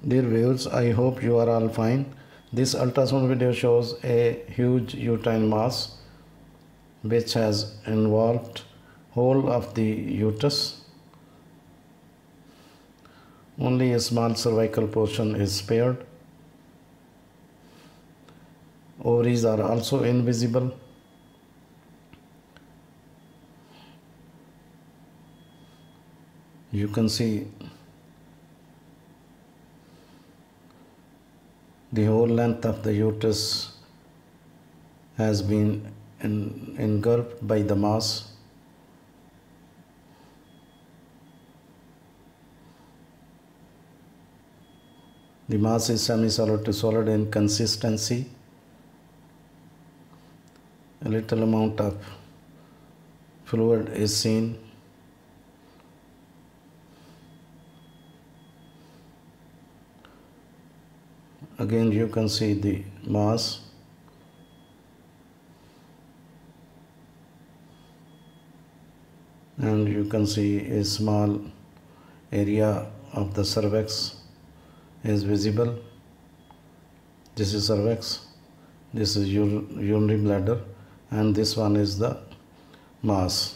Dear viewers, I hope you are all fine. This ultrasound video shows a huge uterine mass which has involved whole of the uterus. Only a small cervical portion is spared. Ovaries are also invisible. You can see the whole length of the uterus has been engulfed by the mass. The mass is semi-solid to solid in consistency. A little amount of fluid is seen. Again, you can see the mass. And you can see a small area of the cervix is visible. This is cervix, this is urinary bladder, and this one is the mass.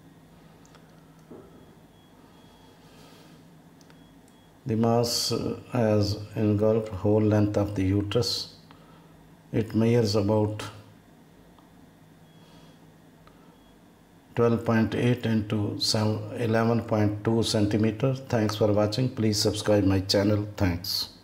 The mass has engulfed whole length of the uterus. It measures about 12.8 into 11.2 centimeters. Thanks for watching. Please subscribe my channel. Thanks.